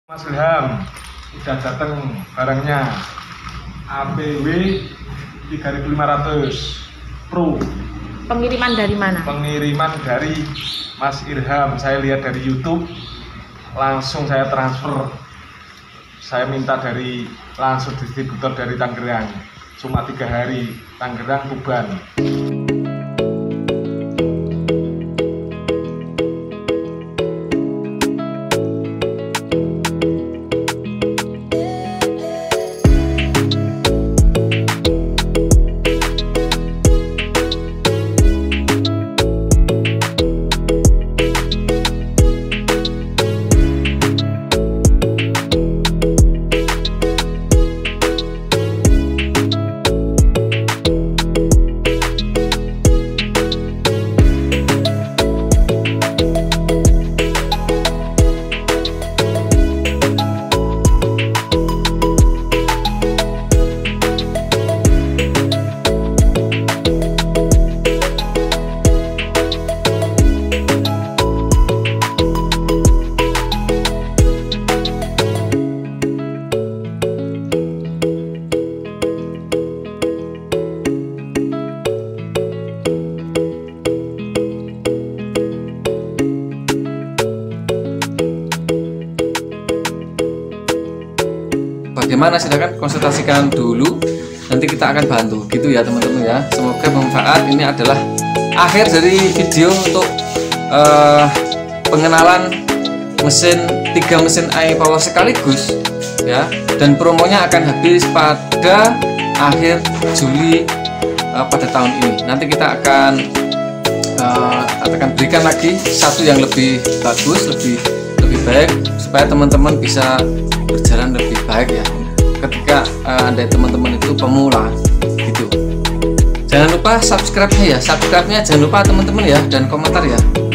Mas Ilham, udah datang barangnya APW 3500 Pro. Pengiriman dari mana? Pengiriman dari Mas Ilham. Saya lihat dari YouTube, langsung saya transfer. Saya minta dari langsung distributor dari Tangerang. Cuma 3 hari, Tangerang, Tuban. Bagaimana, silahkan konsultasikan dulu, nanti kita akan bantu gitu ya teman-teman ya. Semoga bermanfaat. Ini adalah akhir dari video untuk pengenalan mesin 3 mesin iPower sekaligus ya, dan promonya akan habis pada akhir Juli pada tahun ini. Nanti kita akan berikan lagi satu yang lebih bagus, lebih baik, supaya teman-teman bisa berjalan lebih baik ya ketika anda teman-teman itu pemula gitu. Jangan lupa subscribe-nya ya, jangan lupa teman-teman ya, dan komentar ya.